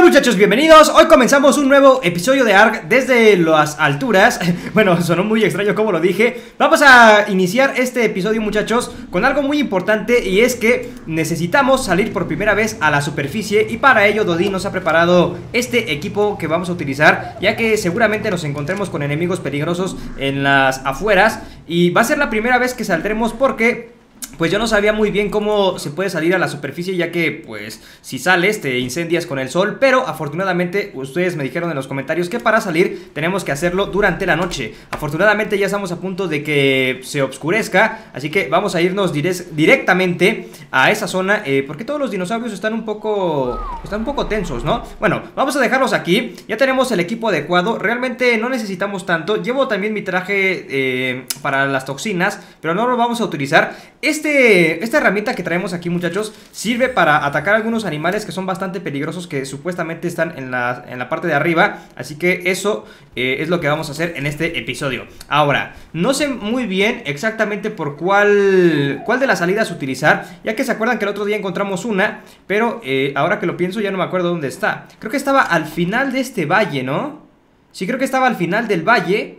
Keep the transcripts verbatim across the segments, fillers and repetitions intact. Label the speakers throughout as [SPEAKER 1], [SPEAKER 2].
[SPEAKER 1] tal, muchachos? Bienvenidos. Hoy comenzamos un nuevo episodio de Ark desde las alturas. Bueno, sonó muy extraño como lo dije. Vamos a iniciar este episodio, muchachos, con algo muy importante, y es que necesitamos salir por primera vez a la superficie. Y para ello Dodi nos ha preparado este equipo que vamos a utilizar, ya que seguramente nos encontremos con enemigos peligrosos en las afueras. Y va a ser la primera vez que saldremos porque pues yo no sabía muy bien cómo se puede salir a la superficie, ya que pues si sales te incendias con el sol. Pero afortunadamente ustedes me dijeron en los comentarios que para salir tenemos que hacerlo durante la noche. Afortunadamente ya estamos a punto de que se oscurezca, así que vamos a irnos directamente a esa zona, eh, porque todos los dinosaurios están un poco están un poco tensos, ¿no? Bueno, vamos a dejarlos aquí. Ya tenemos el equipo adecuado, realmente no necesitamos tanto. Llevo también mi traje eh, para las toxinas, pero no lo vamos a utilizar. Este, esta herramienta que traemos aquí, muchachos, sirve para atacar a algunos animales que son bastante peligrosos, que supuestamente están en la, en la parte de arriba. Así que eso eh, es lo que vamos a hacer en este episodio. Ahora, no sé muy bien exactamente por cuál, cuál de las salidas utilizar, ya que se acuerdan que el otro día encontramos una, pero eh, ahora que lo pienso ya no me acuerdo dónde está. Creo que estaba al final de este valle, ¿no? Sí, creo que estaba al final del valle.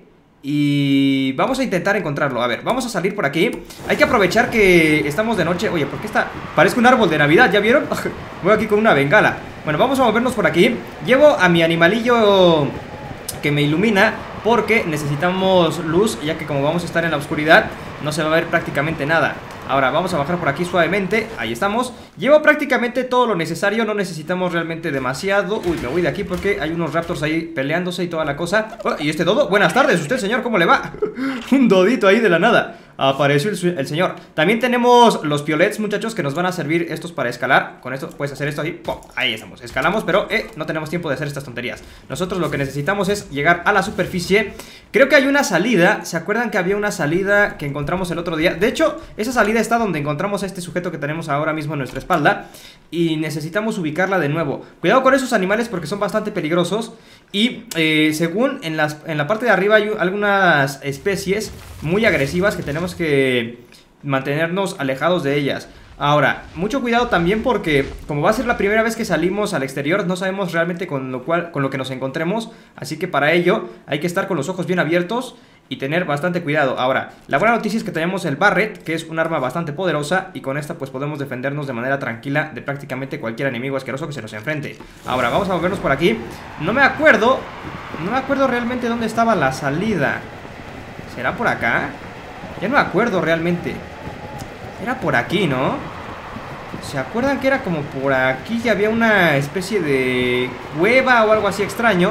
[SPEAKER 1] Y vamos a intentar encontrarlo. A ver, vamos a salir por aquí. Hay que aprovechar que estamos de noche. Oye, ¿por qué está? Parece un árbol de Navidad, ¿ya vieron? Voy aquí con una bengala. Bueno, vamos a movernos por aquí. Llevo a mi animalillo que me ilumina, porque necesitamos luz, ya que como vamos a estar en la oscuridad no se va a ver prácticamente nada. Ahora vamos a bajar por aquí suavemente. Ahí estamos. Llevo prácticamente todo lo necesario. No necesitamos realmente demasiado. Uy, me voy de aquí porque hay unos raptors ahí peleándose y toda la cosa. Oh, ¿y este dodo? Buenas tardes, usted, señor, ¿cómo le va? Un dodito ahí de la nada. Apareció el, el señor. También tenemos los piolets, muchachos, que nos van a servir estos para escalar. Con esto puedes hacer esto ahí. ¡Pum! Ahí estamos. Escalamos, pero eh, no tenemos tiempo de hacer estas tonterías. Nosotros lo que necesitamos es llegar a la superficie. Creo que hay una salida. ¿Se acuerdan que había una salida que encontramos el otro día? De hecho, esa salida está donde encontramos a este sujeto que tenemos ahora mismo en nuestra espalda, y necesitamos ubicarla de nuevo. Cuidado con esos animales porque son bastante peligrosos. Y eh, según en, las, en la parte de arriba hay algunas especies muy agresivas que tenemos que mantenernos alejados de ellas. Ahora, mucho cuidado también porque como va a ser la primera vez que salimos al exterior, no sabemos realmente con lo, cual, con lo que nos encontremos. Así que para ello hay que estar con los ojos bien abiertos y tener bastante cuidado. Ahora, la buena noticia es que tenemos el Barret, que es un arma bastante poderosa, y con esta pues podemos defendernos de manera tranquila de prácticamente cualquier enemigo asqueroso que se nos enfrente. Ahora, vamos a movernos por aquí. No me acuerdo, no me acuerdo realmente dónde estaba la salida. ¿Será por acá? Ya no me acuerdo realmente. Era por aquí, ¿no? ¿Se acuerdan que era como por aquí que había una especie de cueva o algo así extraño?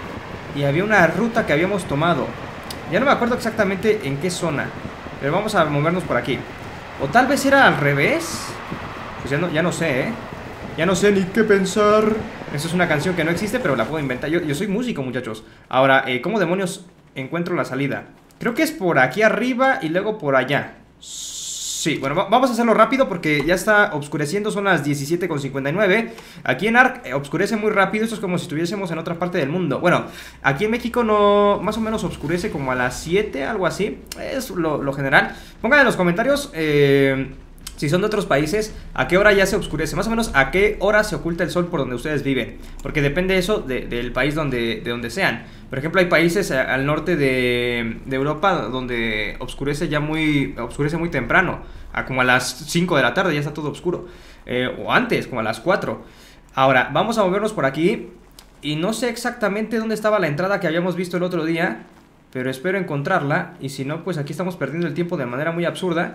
[SPEAKER 1] Y había una ruta que habíamos tomado. Ya no me acuerdo exactamente en qué zona, pero vamos a movernos por aquí. O tal vez era al revés. Pues ya no, ya no sé, ¿eh? Ya no sé ni qué pensar. Esa es una canción que no existe, pero la puedo inventar. Yo, yo soy músico, muchachos. Ahora, eh, ¿cómo demonios encuentro la salida? Creo que es por aquí arriba y luego por allá. Sí, bueno, vamos a hacerlo rápido porque ya está oscureciendo, son las diecisiete con cincuenta y nueve. Aquí en Ark eh, oscurece muy rápido, esto es como si estuviésemos en otra parte del mundo. Bueno, aquí en México no, más o menos oscurece como a las siete, algo así, es lo, lo general. Pongan en los comentarios eh, si son de otros países, a qué hora ya se oscurece, más o menos a qué hora se oculta el sol por donde ustedes viven, porque depende eso de, del país donde, de donde sean. Por ejemplo, hay países al norte de, de Europa donde oscurece ya muy, oscurece muy temprano, a como a las cinco de la tarde ya está todo oscuro, eh, o antes, como a las cuatro. Ahora, vamos a movernos por aquí, y no sé exactamente dónde estaba la entrada que habíamos visto el otro día, pero espero encontrarla, y si no, pues aquí estamos perdiendo el tiempo de manera muy absurda.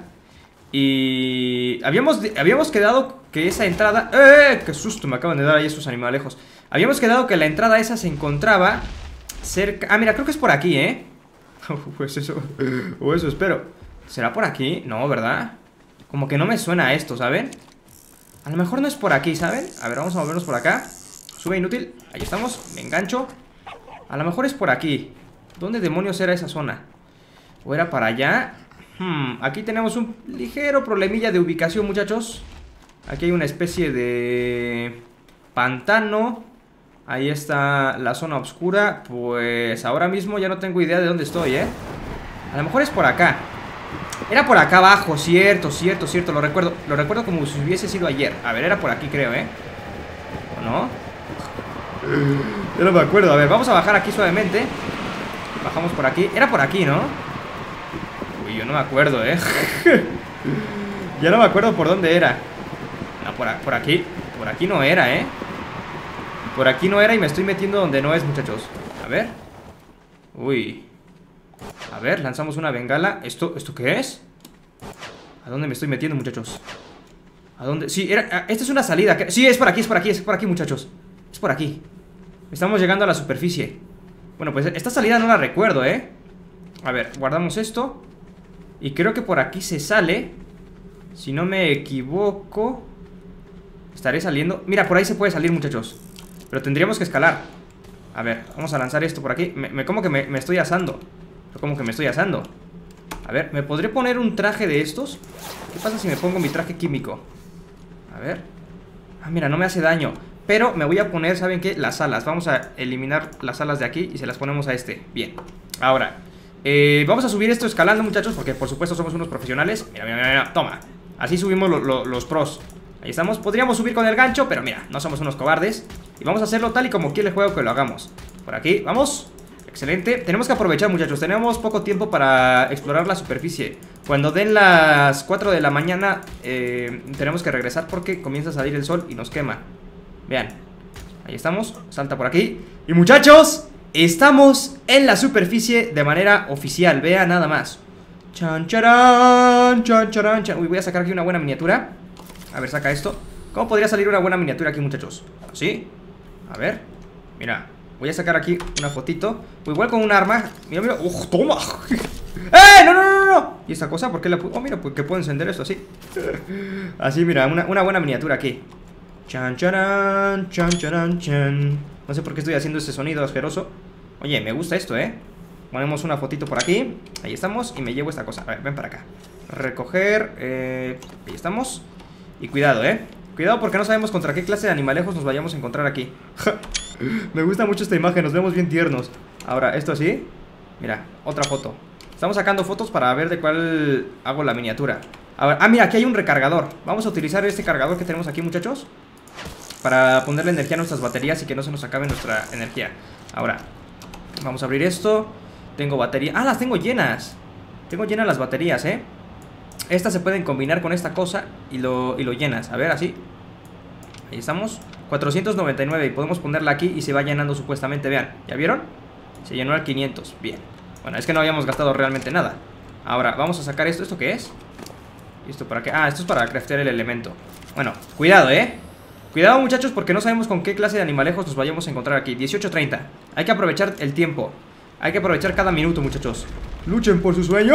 [SPEAKER 1] Y habíamos, habíamos quedado que esa entrada... ¡Eh! ¡Qué susto! Me acaban de dar ahí esos animalejos. Habíamos quedado que la entrada esa se encontraba cerca... Ah, mira, creo que es por aquí, ¿eh? Pues eso... O eso espero. ¿Será por aquí? No, ¿verdad? Como que no me suena a esto, ¿saben? A lo mejor no es por aquí, ¿saben? A ver, vamos a movernos por acá. Sube inútil. Ahí estamos. Me engancho. A lo mejor es por aquí. ¿Dónde demonios era esa zona? ¿O era para allá? Hmm, aquí tenemos un ligero problemilla de ubicación, muchachos. Aquí hay una especie de pantano. Ahí está la zona oscura. Pues ahora mismo ya no tengo idea de dónde estoy, ¿eh? A lo mejor es por acá. Era por acá abajo, cierto, cierto, cierto. Lo recuerdo, lo recuerdo como si hubiese sido ayer. A ver, era por aquí, creo, ¿eh? ¿O no? Yo no me acuerdo. A ver, vamos a bajar aquí suavemente. Bajamos por aquí. Era por aquí, ¿no? Uy, yo no me acuerdo, ¿eh? Ya no me acuerdo por dónde era. No, por, por aquí. Por aquí no era, ¿eh? Por aquí no era y me estoy metiendo donde no es, muchachos. A ver. Uy. A ver, lanzamos una bengala. ¿Esto, ¿esto qué es? ¿A dónde me estoy metiendo, muchachos? ¿A dónde? Sí, era, esta es una salida. Sí, es por aquí, es por aquí, es por aquí, muchachos. Es por aquí. Estamos llegando a la superficie. Bueno, pues esta salida no la recuerdo, ¿eh? A ver, guardamos esto. Y creo que por aquí se sale. Si no me equivoco. Estaré saliendo. Mira, por ahí se puede salir, muchachos. Pero tendríamos que escalar. A ver, vamos a lanzar esto por aquí. Me, me como que me, me estoy asando. Como que me estoy asando. A ver, ¿me podré poner un traje de estos? ¿Qué pasa si me pongo mi traje químico? A ver. Ah, mira, no me hace daño. Pero me voy a poner, ¿saben qué? Las alas. Vamos a eliminar las alas de aquí y se las ponemos a este. Bien. Ahora, eh, vamos a subir esto escalando, muchachos, porque por supuesto somos unos profesionales. Mira, mira, mira, toma. Así subimos lo, lo, los pros. Ahí estamos. Podríamos subir con el gancho, pero mira, no somos unos cobardes. Y vamos a hacerlo tal y como quiere el juego que lo hagamos. Por aquí, vamos. Excelente. Tenemos que aprovechar, muchachos. Tenemos poco tiempo para explorar la superficie. Cuando den las cuatro de la mañana eh, tenemos que regresar porque comienza a salir el sol y nos quema. Vean. Ahí estamos. Salta por aquí. Y muchachos, estamos en la superficie de manera oficial. Vean nada más. Chan, charán, chan, charán, chan. Uy, voy a sacar aquí una buena miniatura. A ver, saca esto. ¿Cómo podría salir una buena miniatura aquí, muchachos? ¿Así? A ver. Mira. Voy a sacar aquí una fotito. Igual con un arma. Mira, mira. ¡Oh, toma! ¡Eh! ¡No, no, no, no! ¿Y esta cosa? ¿Por qué la puedo? Oh, mira, pues que puedo encender esto así. Así, mira, una, una buena miniatura aquí. Chan, charan, chan, charan, chan. No sé por qué estoy haciendo ese sonido asqueroso. Oye, me gusta esto, ¿eh? Ponemos una fotito por aquí. Ahí estamos. Y me llevo esta cosa. A ver, ven para acá. Recoger. Eh, ahí estamos. Y cuidado, ¿eh? Cuidado porque no sabemos contra qué clase de animalejos nos vayamos a encontrar aquí. Me gusta mucho esta imagen, nos vemos bien tiernos. Ahora, esto así. Mira, otra foto. Estamos sacando fotos para ver de cuál hago la miniatura. Ahora, ah, mira, aquí hay un recargador. Vamos a utilizar este cargador que tenemos aquí, muchachos, para ponerle energía a nuestras baterías y que no se nos acabe nuestra energía. Ahora, vamos a abrir esto. Tengo batería. Ah, las tengo llenas. Tengo llenas las baterías, ¿eh? Estas se pueden combinar con esta cosa y lo, y lo llenas. A ver, así. Ahí estamos. cuatrocientos noventa y nueve. Y podemos ponerla aquí y se va llenando supuestamente. Vean, ¿ya vieron? Se llenó al quinientos. Bien. Bueno, es que no habíamos gastado realmente nada. Ahora, vamos a sacar esto. ¿Esto qué es? ¿Y esto para qué? Ah, esto es para craftear el elemento. Bueno, cuidado, ¿eh? Cuidado, muchachos, porque no sabemos con qué clase de animalejos nos vayamos a encontrar aquí. dieciocho treinta. Hay que aprovechar el tiempo. Hay que aprovechar cada minuto, muchachos. Luchen por sus sueños.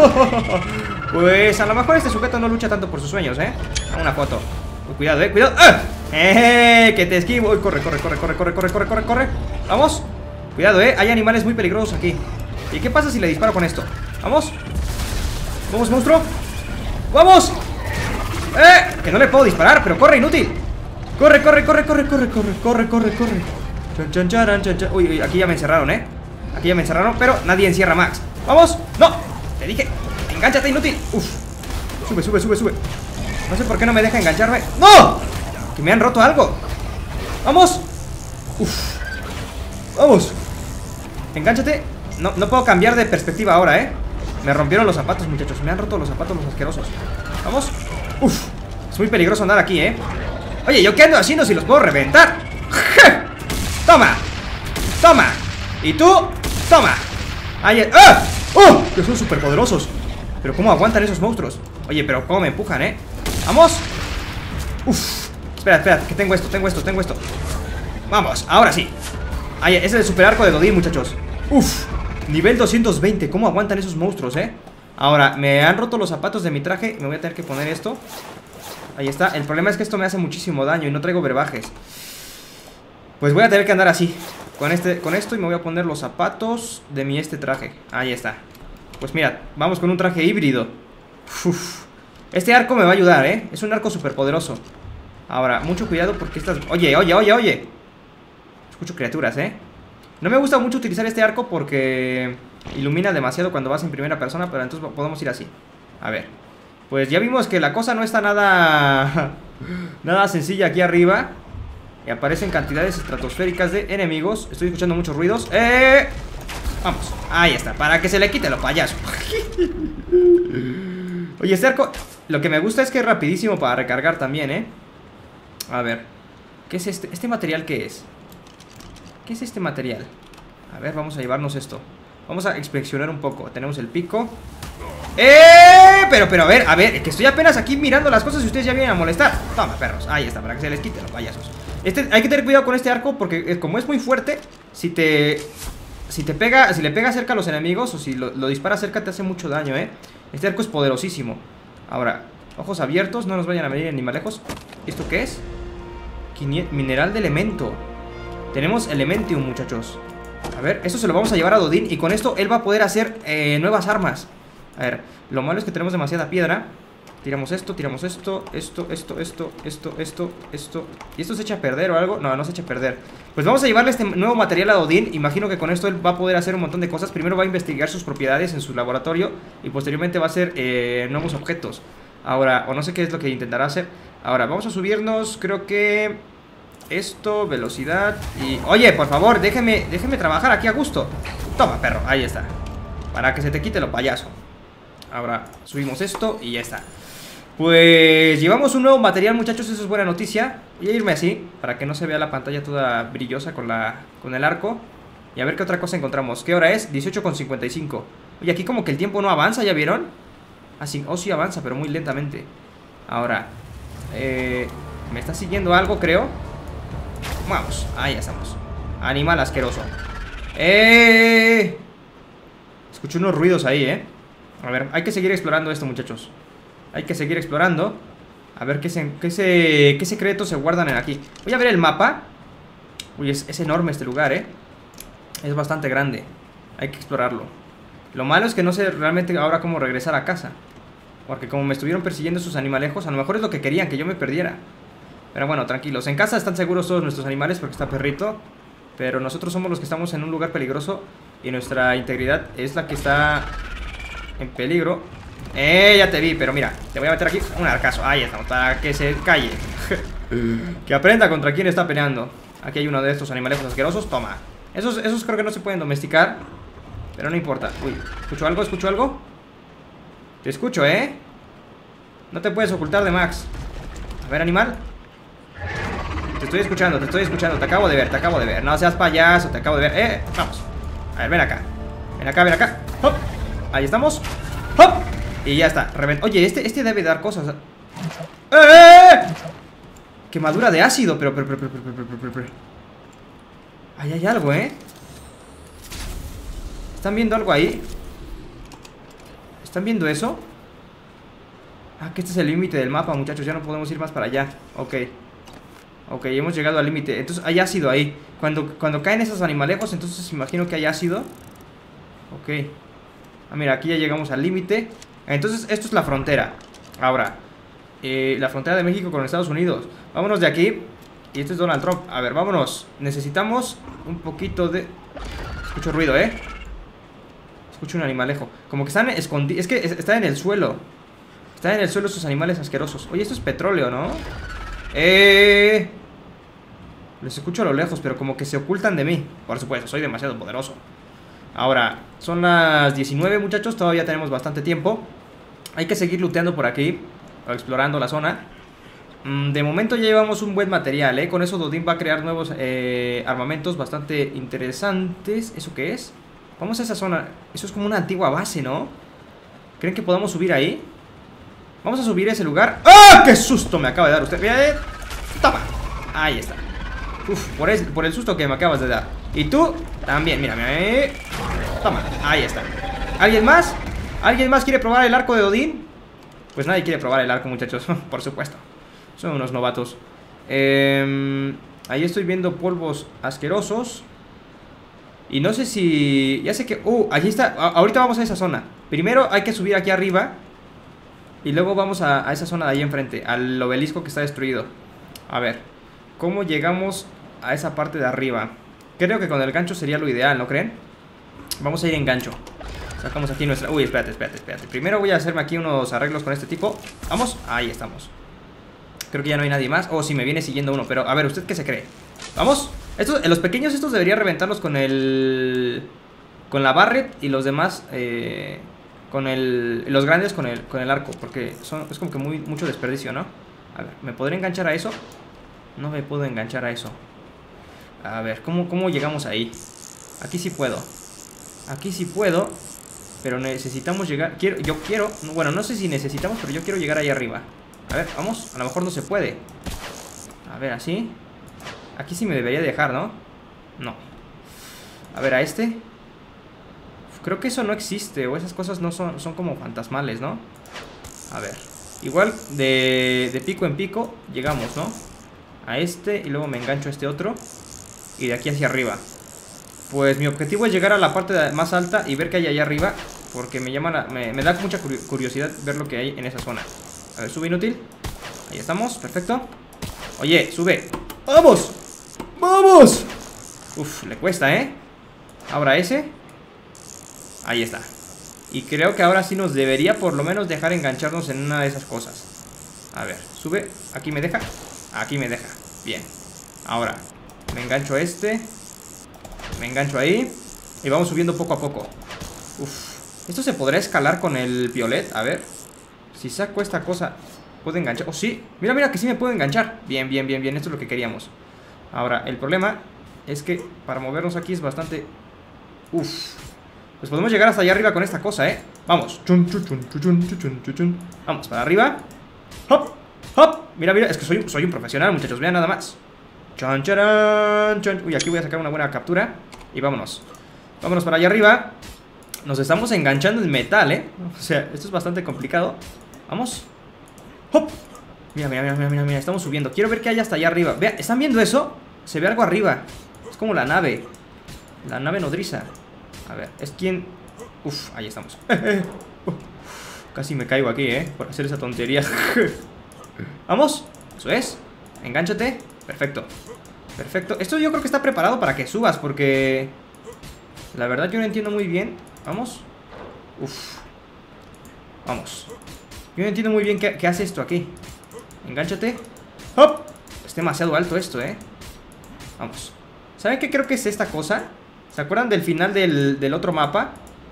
[SPEAKER 1] Pues a lo mejor este sujeto no lucha tanto por sus sueños, ¿eh? Una foto. Uy, cuidado, eh, cuidado. ¡Ah! ¡Eh! Que te esquivo. Uy, corre, corre, corre, corre, corre, corre, corre, corre, corre. Vamos. Cuidado, eh. Hay animales muy peligrosos aquí. ¿Y qué pasa si le disparo con esto? Vamos. Vamos, monstruo. ¡Vamos! ¡Eh! Que no le puedo disparar, pero corre, inútil. Corre, corre, corre, corre, corre, corre, corre, corre, corre. Chan, chan, charan, chan, chan. Uy, uy, aquí ya me encerraron, eh. Aquí ya me encerraron, pero nadie encierra a Max. ¡Vamos! ¡No! Te dije, engánchate, inútil. Uf. Sube, sube, sube, sube. No sé por qué no me deja engancharme. ¡No! Que me han roto algo. ¡Vamos! Uf. ¡Vamos! Engánchate. No, no puedo cambiar de perspectiva ahora, ¿eh? Me rompieron los zapatos, muchachos. Me han roto los zapatos los asquerosos. ¡Vamos! ¡Uf! Es muy peligroso andar aquí, ¿eh? Oye, ¿yo qué ando haciendo si los puedo reventar? ¡Toma! ¡Toma! ¿Y tú? ¡Toma! ¡Ay! ¡Ah! ¡Oh! Que son súper poderosos. Pero ¿cómo aguantan esos monstruos? Oye, pero ¿cómo me empujan, eh? ¡Vamos! ¡Uf! Espera, espera, que tengo esto, tengo esto, tengo esto. Vamos, ahora sí. Ay, ese es el super arco de Dodín, muchachos. ¡Uf! Nivel doscientos veinte, ¿cómo aguantan esos monstruos, eh? Ahora, me han roto los zapatos de mi traje. Me voy a tener que poner esto. Ahí está, el problema es que esto me hace muchísimo daño y no traigo brebajes. Pues voy a tener que andar así Con, este, con esto y me voy a poner los zapatos de mi este traje. Ahí está. Pues mira, vamos con un traje híbrido. Uf. Este arco me va a ayudar, ¿eh? Es un arco súper poderoso. Ahora, mucho cuidado porque estas... Oye, oye, oye, oye. Escucho criaturas, ¿eh? No me gusta mucho utilizar este arco porque ilumina demasiado cuando vas en primera persona, pero entonces podemos ir así. A ver. Pues ya vimos que la cosa no está nada... nada sencilla aquí arriba. y aparecen cantidades estratosféricas de enemigos. Estoy escuchando muchos ruidos. ¡Eh! Vamos, ahí está, para que se le quite lo payaso. Oye, este arco, lo que me gusta es que es rapidísimo para recargar también, ¿eh? A ver, ¿qué es este? ¿Este material qué es? ¿Qué es este material? A ver, vamos a llevarnos esto. Vamos a inspeccionar un poco. Tenemos el pico. ¡Eh! Pero, pero, a ver, a ver, que estoy apenas aquí mirando las cosas y ustedes ya vienen a molestar. Toma, perros, ahí está, para que se les quite los payasos. Este, hay que tener cuidado con este arco porque como es muy fuerte, si te... Si te pega, si le pega cerca a los enemigos o si lo, lo dispara cerca te hace mucho daño, ¿eh? Este arco es poderosísimo. Ahora, ojos abiertos, no nos vayan a venir ni más lejos. ¿Esto qué es? Quini- Mineral de elemento. Tenemos Elementium, muchachos. A ver, esto se lo vamos a llevar a Dodin y con esto él va a poder hacer eh, nuevas armas. A ver, lo malo es que tenemos demasiada piedra. Tiramos esto, tiramos esto, esto, esto, esto, esto, esto, esto. ¿Y esto se echa a perder o algo? No, no se echa a perder. Pues vamos a llevarle este nuevo material a Dodin. Imagino que con esto él va a poder hacer un montón de cosas. Primero va a investigar sus propiedades en su laboratorio y posteriormente va a hacer eh, nuevos objetos. Ahora, o no sé qué es lo que intentará hacer. Ahora, vamos a subirnos, creo que... Esto, velocidad y... Oye, por favor, déjeme, déjeme trabajar aquí a gusto. Toma, perro, ahí está. Para que se te quite lo payaso. Ahora, subimos esto y ya está. Pues llevamos un nuevo material, muchachos, eso es buena noticia. Voy a irme así, para que no se vea la pantalla toda brillosa con, la, con el arco. Y a ver qué otra cosa encontramos. ¿Qué hora es? dieciocho con cincuenta y cinco. Oye, aquí como que el tiempo no avanza, ¿ya vieron? Así, oh, sí avanza, pero muy lentamente. Ahora, eh, me está siguiendo algo, creo. Vamos, ahí estamos. Animal asqueroso. ¡Eh! Escucho unos ruidos ahí, ¿eh? A ver, hay que seguir explorando esto, muchachos. Hay que seguir explorando. A ver qué, se, qué, se, qué secretos se guardan en aquí. Voy a ver el mapa. Uy, es, es enorme este lugar, ¿eh? Es bastante grande. Hay que explorarlo. Lo malo es que no sé realmente ahora cómo regresar a casa. Porque como me estuvieron persiguiendo esos animalejos, a lo mejor es lo que querían, que yo me perdiera. Pero bueno, tranquilos. En casa están seguros todos nuestros animales porque está perrito. Pero nosotros somos los que estamos en un lugar peligroso. Y nuestra integridad es la que está en peligro. Eh, ya te vi, pero mira, te voy a meter aquí un arcazo. Ahí estamos, para que se calle. Que aprenda contra quién está peleando. Aquí hay uno de estos animales asquerosos, toma. Esos, esos creo que no se pueden domesticar, pero no importa. Uy, ¿escucho algo? ¿Escucho algo? Te escucho, ¿eh? No te puedes ocultar de Max. A ver, animal. Te estoy escuchando, te estoy escuchando. Te acabo de ver, te acabo de ver. No seas payaso, te acabo de ver. Eh, vamos. A ver, ven acá. Ven acá, ven acá. ¡Hop! Ahí estamos. ¡Hop! Y ya está. Revent... Oye, este, este debe dar cosas. ¡Eh! Quemadura de ácido. Pero, pero, pero, pero, pero, pero, pero, pero. Ahí hay algo, ¿eh? ¿Están viendo algo ahí? ¿Están viendo eso? Ah, que este es el límite del mapa, muchachos. Ya no podemos ir más para allá. Ok. Ok, hemos llegado al límite. Entonces hay ácido ahí. Cuando, cuando caen esos animalejos, entonces imagino que hay ácido. Ok. Ah, mira, aquí ya llegamos al límite. Entonces esto es la frontera. Ahora, eh, la frontera de México con Estados Unidos. Vámonos de aquí. Y este es Donald Trump. A ver, vámonos. Necesitamos un poquito de... Escucho ruido, ¿eh? Escucho un animalejo. Como que están escondidos. Es que están en el suelo. Están en el suelo esos animales asquerosos. Oye, esto es petróleo, ¿no? Eh... Les escucho a lo lejos, pero como que se ocultan de mí. Por supuesto, soy demasiado poderoso. Ahora, son las diecinueve, muchachos. Todavía tenemos bastante tiempo. Hay que seguir looteando por aquí, o explorando la zona. De momento ya llevamos un buen material, ¿eh? Con eso Dodin va a crear nuevos eh, armamentos bastante interesantes. ¿Eso qué es? Vamos a esa zona. Eso es como una antigua base, ¿no? ¿Creen que podamos subir ahí? Vamos a subir a ese lugar. ¡Ah! ¡Qué susto me acaba de dar usted! ¡Eh! ¡Toma! Ahí está. Uf, por el, por el susto que me acabas de dar. Y tú también, mira, mira. Eh. Toma, ahí está. ¿Alguien más? ¿Alguien más quiere probar el arco de Dodin? Pues nadie quiere probar el arco, muchachos. Por supuesto. Son unos novatos. eh, Ahí estoy viendo polvos asquerosos. Y no sé si... Ya sé que... Uh, allí está. A ahorita vamos a esa zona. Primero hay que subir aquí arriba. Y luego vamos a, a esa zona de ahí enfrente. Al obelisco que está destruido. A ver, ¿cómo llegamos a esa parte de arriba? Creo que con el gancho sería lo ideal, ¿no creen? Vamos a ir en gancho. Sacamos aquí nuestra... Uy, espérate, espérate, espérate. Primero voy a hacerme aquí unos arreglos con este tipo. Vamos, ahí estamos. Creo que ya no hay nadie más. O oh, si me viene siguiendo uno. Pero a ver, ¿usted qué se cree? ¿Vamos? Estos, los pequeños estos debería reventarlos con el... Con la Barret. Y los demás eh, con el... Los grandes con el, con el arco. Porque son, es como que muy, mucho desperdicio, ¿no? A ver, ¿me podré enganchar a eso? No me puedo enganchar a eso. A ver, ¿cómo, cómo llegamos ahí? Aquí sí puedo. Aquí sí puedo. Pero necesitamos llegar... Quiero, yo quiero... Bueno, no sé si necesitamos, pero yo quiero llegar ahí arriba. A ver, vamos. A lo mejor no se puede. A ver, así. Aquí sí me debería dejar, ¿no? No. A ver, a este. Creo que eso no existe. O esas cosas no son, son como fantasmales, ¿no? A ver. Igual de, de pico en pico llegamos, ¿no? A este y luego me engancho a este otro. Y de aquí hacia arriba. Pues mi objetivo es llegar a la parte más alta y ver qué hay allá arriba. Porque me llama la, me, me da mucha curiosidad ver lo que hay en esa zona. A ver, sube inútil. Ahí estamos, perfecto. Oye, sube. ¡Vamos! ¡Vamos! Uf, le cuesta, ¿eh? Ahora ese. Ahí está. Y creo que ahora sí nos debería por lo menos dejar engancharnos en una de esas cosas. A ver, sube. Aquí me deja. Aquí me deja. Bien. Ahora, me engancho a este. Me engancho ahí. Y vamos subiendo poco a poco. Uf. ¿Esto se podrá escalar con el violet? A ver. Si saco esta cosa, ¿puedo enganchar? Oh, sí. Mira, mira que sí me puedo enganchar. Bien, bien, bien, bien. Esto es lo que queríamos. Ahora, el problema es que para movernos aquí es bastante... Uf. Pues podemos llegar hasta allá arriba con esta cosa, ¿eh? Vamos. Chun, chun, chun, chun, chun, chun, chun. Vamos, para arriba. Hop, hop. Mira, mira, es que soy, soy un profesional, muchachos. Vean nada más. Chan, charan, chan. Uy, aquí voy a sacar una buena captura. Y vámonos. Vámonos para allá arriba. Nos estamos enganchando en metal, ¿eh? O sea, esto es bastante complicado. Vamos. Hop. Mira, mira, mira, mira, mira. Estamos subiendo. Quiero ver qué hay hasta allá arriba. Vean, ¿están viendo eso? Se ve algo arriba. Es como la nave. La nave nodriza. A ver, es quien... Uf, ahí estamos. uh, Casi me caigo aquí, ¿eh? Por hacer esa tontería. Vamos. Eso es. Engánchate. Perfecto. Perfecto. Esto yo creo que está preparado para que subas, porque... La verdad yo no entiendo muy bien. Vamos. Uf. Vamos. Yo no entiendo muy bien qué, qué hace esto aquí. Engánchate. ¡Hop! Es demasiado alto esto, ¿eh? Vamos. ¿Saben qué creo que es esta cosa? ¿Se acuerdan del final del, del otro mapa?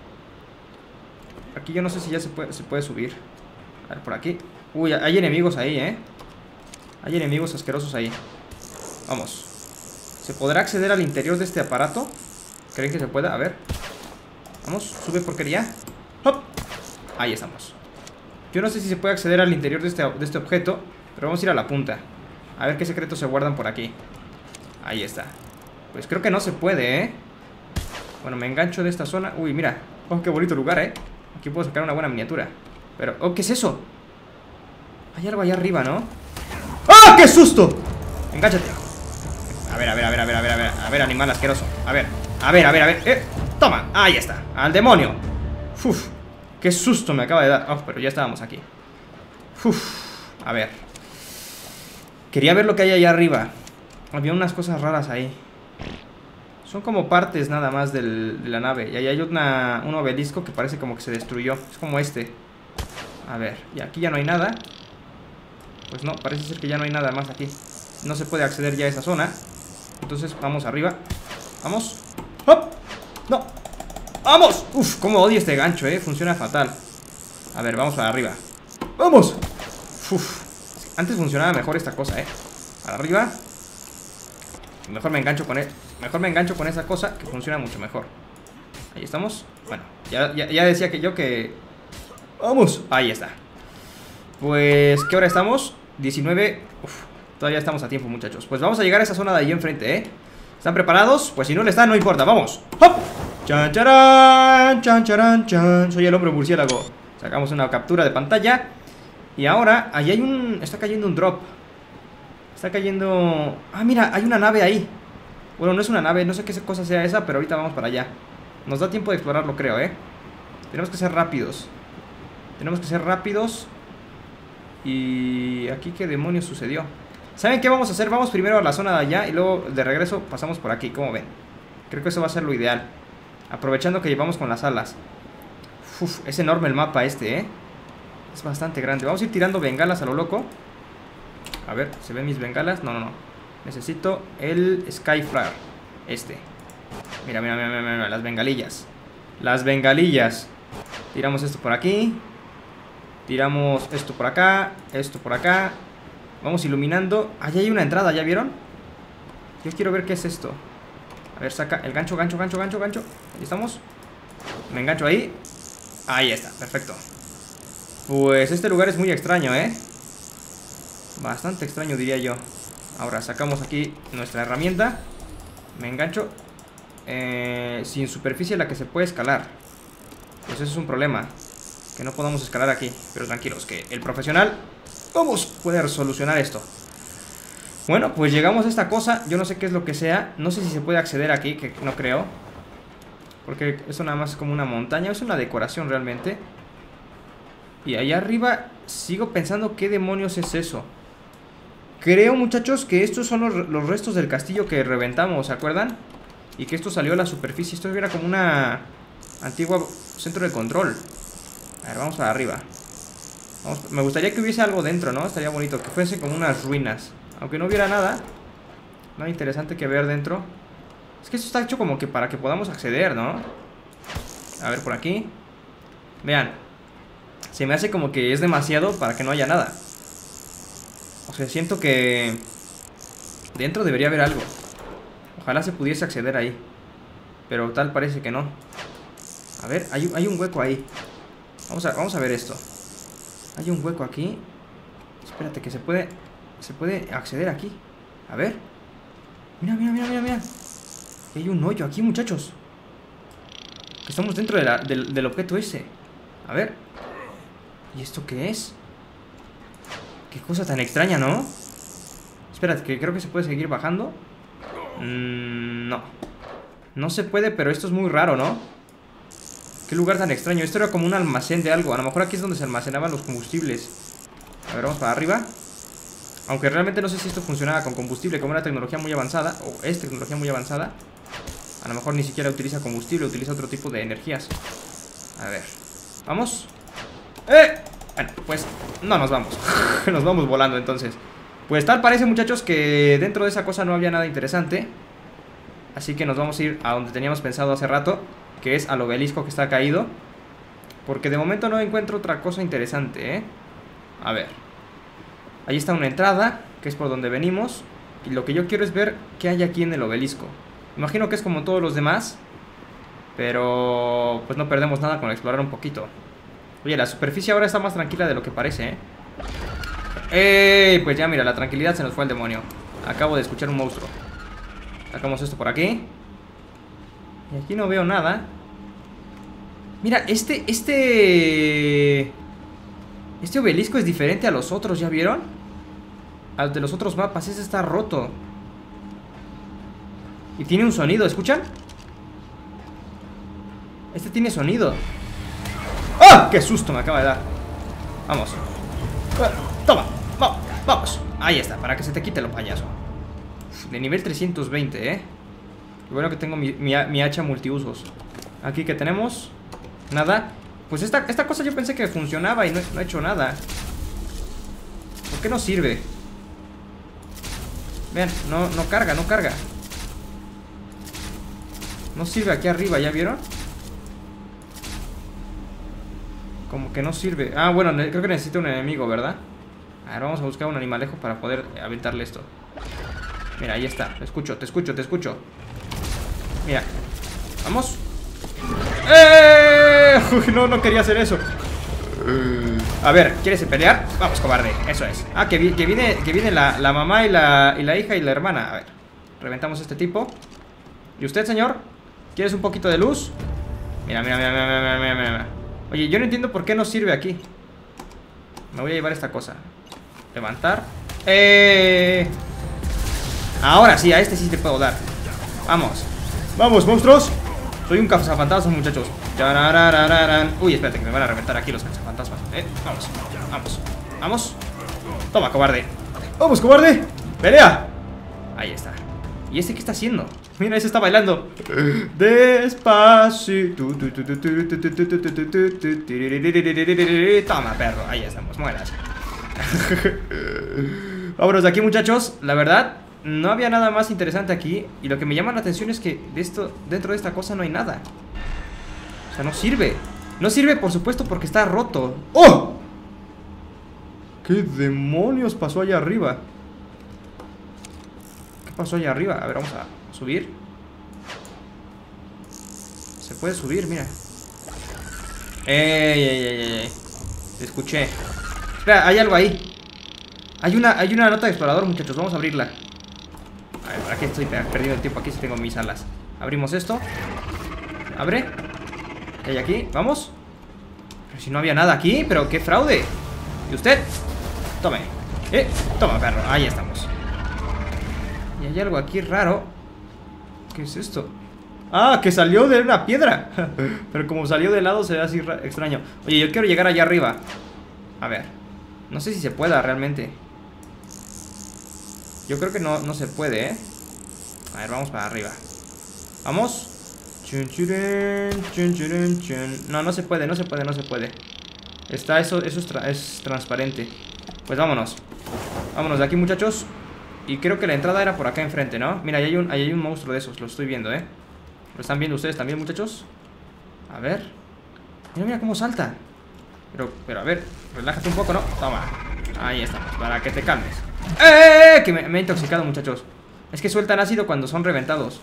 [SPEAKER 1] Aquí yo no sé si ya se puede, se puede subir. A ver, por aquí. Uy, hay enemigos ahí, ¿eh? Hay enemigos asquerosos ahí. Vamos. ¿Se podrá acceder al interior de este aparato? ¿Creen que se pueda? A ver. Vamos, sube porquería. ¡Hop! Ahí estamos. Yo no sé si se puede acceder al interior de este, de este objeto, pero vamos a ir a la punta. A ver qué secretos se guardan por aquí. Ahí está. Pues creo que no se puede, ¿eh? Bueno, me engancho de esta zona. Uy, mira. Oh, qué bonito lugar, ¿eh? Aquí puedo sacar una buena miniatura. Pero, oh, ¿qué es eso? Hay algo allá arriba, ¿no? ¡Ah, qué susto! Engánchate. A ver, a ver, a ver, a ver, a ver, a ver. A ver, animal asqueroso. A ver, a ver, a ver, a ver. Eh, toma, ahí está. Al demonio. Uf, qué susto me acaba de dar. Oh, pero ya estábamos aquí. Uf, a ver. Quería ver lo que hay allá arriba. Había unas cosas raras ahí. Son como partes nada más del, de la nave. Y ahí hay una, un obelisco que parece como que se destruyó. Es como este. A ver, y aquí ya no hay nada. Pues no, parece ser que ya no hay nada más aquí. No se puede acceder ya a esa zona. Entonces vamos arriba. Vamos. ¡Hop! ¡No! ¡Vamos! Uf, cómo odio este gancho, eh. Funciona fatal. A ver, vamos para arriba. ¡Vamos! Uf. Antes funcionaba mejor esta cosa, eh. Para arriba. Mejor me engancho con él. Mejor me engancho con esa cosa que funciona mucho mejor. Ahí estamos. Bueno, ya, ya, ya decía que yo que... ¡Vamos! Ahí está. Pues, ¿qué hora estamos? diecinueve. Uf, todavía estamos a tiempo, muchachos. Pues vamos a llegar a esa zona de ahí enfrente, ¿eh? ¿Están preparados? Pues si no le están, no importa. ¡Vamos! ¡Hop! ¡Chan, charán! ¡Chan, charán, chan! Soy el hombre murciélago. Sacamos una captura de pantalla. Y ahora, ahí hay un... Está cayendo un drop. Está cayendo... Ah, mira, hay una nave ahí. Bueno, no es una nave, no sé qué cosa sea esa, pero ahorita vamos para allá. Nos da tiempo de explorarlo, creo, ¿eh? Tenemos que ser rápidos. Tenemos que ser rápidos. Y... ¿aquí qué demonios sucedió? ¿Saben qué vamos a hacer? Vamos primero a la zona de allá y luego de regreso pasamos por aquí, ¿cómo ven? Creo que eso va a ser lo ideal. Aprovechando que llevamos con las alas. Uf, es enorme el mapa este, ¿eh? Es bastante grande. Vamos a ir tirando bengalas a lo loco. A ver, ¿se ven mis bengalas? No, no, no. Necesito el Skyflare. Este. Mira, mira, mira, mira, mira, las bengalillas. Las bengalillas. Tiramos esto por aquí. Tiramos esto por acá. Esto por acá. Vamos iluminando. Allá hay una entrada, ¿ya vieron? Yo quiero ver qué es esto. A ver, saca el gancho, gancho, gancho, gancho, gancho. Ahí estamos. Me engancho ahí. Ahí está, perfecto. Pues este lugar es muy extraño, ¿eh? Bastante extraño, diría yo. Ahora sacamos aquí nuestra herramienta. Me engancho. eh, Sin superficie la que se puede escalar. Pues eso es un problema, que no podamos escalar aquí. Pero tranquilos, que el profesional vamos a poder solucionar esto. Bueno, pues llegamos a esta cosa. Yo no sé qué es lo que sea. No sé si se puede acceder aquí, que no creo, porque eso nada más es como una montaña. Es una decoración realmente. Y allá arriba sigo pensando qué demonios es eso. Creo, muchachos, que estos son los, los restos del castillo que reventamos, ¿se acuerdan? Y que esto salió a la superficie. Esto era como una antigua centro de control. A ver, vamos para arriba. Vamos, me gustaría que hubiese algo dentro, ¿no? Estaría bonito, que fuese como unas ruinas. Aunque no hubiera nada. Nada interesante que ver dentro. Es que esto está hecho como que para que podamos acceder, ¿no? A ver, por aquí. Vean. Se me hace como que es demasiado para que no haya nada. O sea, siento que dentro debería haber algo. Ojalá se pudiese acceder ahí, pero tal parece que no. A ver, hay, hay un hueco ahí. Vamos a, vamos a ver esto. Hay un hueco aquí. Espérate, que se puede Se puede acceder aquí. A ver. Mira, mira, mira, mira, mira. Hay un hoyo aquí, muchachos. Que estamos dentro de la, del, del objeto ese. A ver. ¿Y esto qué es? Qué cosa tan extraña, ¿no? Espérate, que creo que se puede seguir bajando. mm, No. No se puede, pero esto es muy raro, ¿no? Qué lugar tan extraño. Esto era como un almacén de algo. A lo mejor aquí es donde se almacenaban los combustibles. A ver, vamos para arriba. Aunque realmente no sé si esto funcionaba con combustible, como era tecnología muy avanzada, o es tecnología muy avanzada. A lo mejor ni siquiera utiliza combustible, utiliza otro tipo de energías. A ver, vamos. ¡Eh! Bueno, pues no nos vamos. Nos vamos volando entonces. Pues tal parece, muchachos, que dentro de esa cosa no había nada interesante. Así que nos vamos a ir a donde teníamos pensado hace rato, que es al obelisco que está caído. Porque de momento no encuentro otra cosa interesante, ¿eh? A ver. Ahí está una entrada, que es por donde venimos. Y lo que yo quiero es ver qué hay aquí en el obelisco. Imagino que es como todos los demás, pero pues no perdemos nada con explorar un poquito. Oye, la superficie ahora está más tranquila de lo que parece, ¿eh? ¡Ey! Pues ya, mira, la tranquilidad se nos fue al demonio. Acabo de escuchar un monstruo. Sacamos esto por aquí. Y aquí no veo nada. Mira, este, este... Este obelisco es diferente a los otros, ¿ya vieron? Al de los otros mapas, ese está roto. Y tiene un sonido, ¿escuchan? Este tiene sonido. ¡Ah! ¡Qué susto me acaba de dar! Vamos. Toma, vamos, vamos. Ahí está, para que se te quite lo payaso. De nivel trescientos veinte, ¿eh? Y bueno que tengo mi, mi, mi hacha multiusos. Aquí que tenemos. Nada. Pues esta, esta cosa yo pensé que funcionaba y no, no he hecho nada. ¿Por qué no sirve? Vean, no, no carga, no carga. No sirve aquí arriba, ¿ya vieron? Como que no sirve. Ah, bueno, creo que necesito un enemigo, ¿verdad? A ver, vamos a buscar un animalejo para poder aventarle esto. Mira, ahí está, te escucho, te escucho, te escucho. Mira, vamos. ¡Eh! Uy, no, no quería hacer eso. A ver, ¿quieres pelear? Vamos, cobarde, eso es. Ah, que, vi, que viene, que viene la, la mamá y la, y la hija y la hermana. A ver, reventamos a este tipo. ¿Y usted, señor? ¿Quieres un poquito de luz? Mira, mira, mira, mira, mira, mira, mira, mira. Oye, yo no entiendo por qué no sirve aquí. Me voy a llevar esta cosa. Levantar. ¡Eh! Ahora sí, a este sí te puedo dar. Vamos. Vamos, monstruos. Soy un cazafantasmas, muchachos. Uy, espérate, que me van a reventar aquí los cazafantasmas. Eh, vamos, vamos, vamos. Toma, cobarde. Vamos, cobarde. Pelea. Ahí está. ¿Y este qué está haciendo? Mira, ese está bailando. Despacito. Toma, perro. Ahí estamos, mueras. Vámonos de aquí, muchachos. La verdad, no había nada más interesante aquí. Y lo que me llama la atención es que de esto, dentro de esta cosa no hay nada. O sea, no sirve. No sirve, por supuesto, porque está roto. ¡Oh! ¿Qué demonios pasó allá arriba? ¿Qué pasó allá arriba? A ver, vamos a subir. Se puede subir, mira. ¡Ey, ey, ey, ey! Te escuché. Espera, hay algo ahí. Hay una, hay una nota de explorador, muchachos. Vamos a abrirla. A ver, ¿para qué estoy perdiendo el tiempo? Aquí sí tengo mis alas. Abrimos esto. Abre. ¿Qué hay aquí? Vamos. Pero si no había nada aquí, pero qué fraude. ¿Y usted? Tome. Eh, toma, perro. Ahí estamos. Y hay algo aquí raro. ¿Qué es esto? Ah, que salió de una piedra. Pero como salió de lado se ve así extraño. Oye, yo quiero llegar allá arriba. A ver. No sé si se pueda realmente. Yo creo que no, no se puede, ¿eh? A ver, vamos para arriba. Vamos. Chun, churun, chun, churun, chun. No, no se puede, no se puede, no se puede. Está, eso, eso es, tra es transparente. Pues vámonos. Vámonos de aquí, muchachos. Y creo que la entrada era por acá enfrente, ¿no? Mira, ahí hay un, ahí hay un monstruo de esos, lo estoy viendo, ¿eh? ¿Lo están viendo ustedes también, muchachos? A ver. Mira, mira cómo salta. Pero, pero a ver, relájate un poco, ¿no? Toma. Ahí estamos, para que te calmes. ¡Eh! Que me, me he intoxicado, muchachos. Es que sueltan ácido cuando son reventados.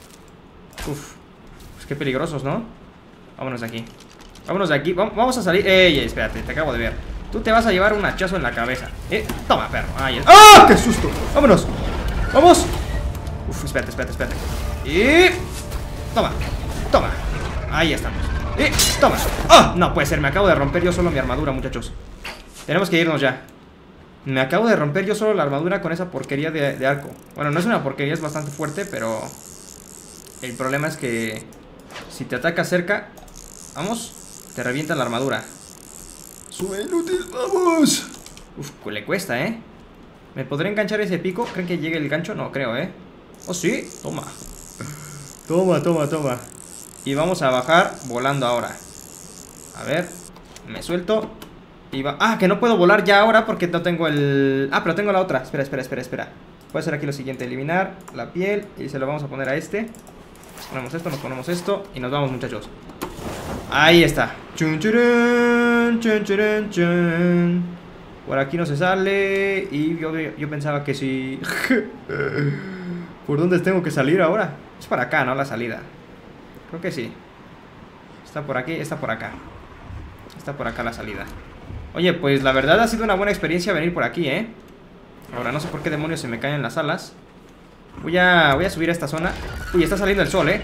[SPEAKER 1] Uf. Pues qué peligrosos, ¿no? Vámonos de aquí. Vámonos de aquí. Vamos a salir. ¡Ey! Espérate, te acabo de ver. Tú te vas a llevar un hachazo en la cabeza. Eh, toma, perro. Ahí es. ¡Ah! ¡Qué susto! ¡Vámonos! ¡Vamos! Uf, espérate, espérate, espérate. Y... Toma, toma. Ahí estamos. Y... Toma. ¡Ah! No puede ser, me acabo de romper yo solo mi armadura, muchachos. Tenemos que irnos ya. Me acabo de romper yo solo la armadura con esa porquería de, de arco. Bueno, no es una porquería, es bastante fuerte, pero... El problema es que... Si te ataca cerca... Vamos, te revienta la armadura. Sube, inútil, vamos. Uf, le cuesta, ¿eh? ¿Me podré enganchar ese pico? ¿Creen que llegue el gancho? No creo, ¿eh? Oh, sí, toma. Toma, toma, toma. Y vamos a bajar volando ahora. A ver, me suelto. Y va... Ah, que no puedo volar ya ahora porque no tengo el... Ah, pero tengo la otra. Espera, espera, espera, espera. Voy a hacer aquí lo siguiente. Eliminar la piel y se lo vamos a poner a este. Nos ponemos esto, nos ponemos esto y nos vamos, muchachos. Ahí está. Chun, churun, chun, churun, chun. Por aquí no se sale. Y yo, yo pensaba que sí. ¿Por dónde tengo que salir ahora? Es para acá, ¿no? La salida. Creo que sí. Está por aquí, está por acá. Está por acá la salida. Oye, pues la verdad ha sido una buena experiencia venir por aquí, ¿eh? Ahora no sé por qué demonios se me caen las alas. Voy a, voy a subir a esta zona. Uy, está saliendo el sol, ¿eh?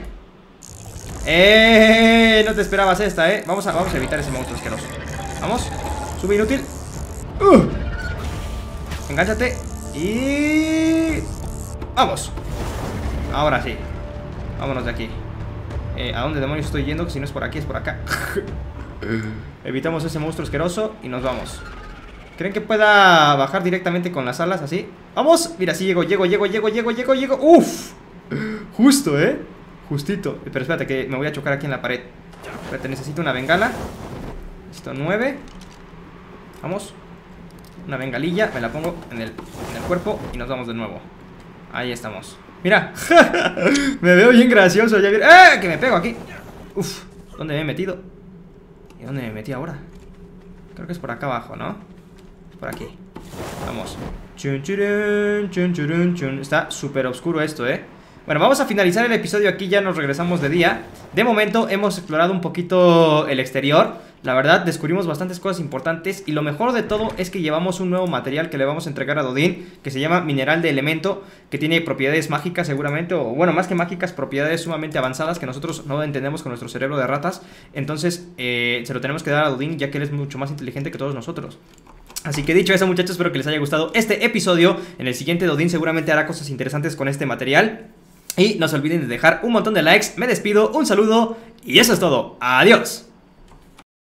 [SPEAKER 1] ¡Eh! No te esperabas esta, ¿eh? Vamos a, vamos a evitar ese monstruo asqueroso. Vamos. Sube, inútil. Uh. Engánchate. Y... Vamos. Ahora sí. Vámonos de aquí. eh, ¿A dónde demonios estoy yendo? Si no es por aquí, es por acá. Evitamos ese monstruo asqueroso y nos vamos. ¿Creen que pueda bajar directamente con las alas así? ¡Vamos! Mira, sí llego, llego, llego, llego, llego, llego, llego. ¡Uf! Justo, ¿eh? Justito. Pero espérate que me voy a chocar aquí en la pared. Espérate, necesito una bengala. Listo, nueve. Vamos. Una bengalilla, me la pongo en el, en el cuerpo y nos vamos de nuevo. Ahí estamos. Mira. Me veo bien gracioso. Ya... ¡Eh! Que me pego aquí. Uf. ¿Dónde me he metido? ¿Y dónde me metí ahora? Creo que es por acá abajo, ¿no? Por aquí. Vamos. Chun, churun, chun, churun, chun. Está súper oscuro esto, ¿eh? Bueno, vamos a finalizar el episodio aquí. Ya nos regresamos de día. De momento hemos explorado un poquito el exterior. La verdad, descubrimos bastantes cosas importantes. Y lo mejor de todo es que llevamos un nuevo material que le vamos a entregar a Dodin, que se llama mineral de elemento, que tiene propiedades mágicas seguramente. O bueno, más que mágicas, propiedades sumamente avanzadas que nosotros no entendemos con nuestro cerebro de ratas. Entonces, eh, se lo tenemos que dar a Dodin, ya que él es mucho más inteligente que todos nosotros. Así que dicho eso, muchachos, espero que les haya gustado este episodio. En el siguiente Dodin seguramente hará cosas interesantes con este material. Y no se olviden de dejar un montón de likes. Me despido, un saludo y eso es todo. Adiós.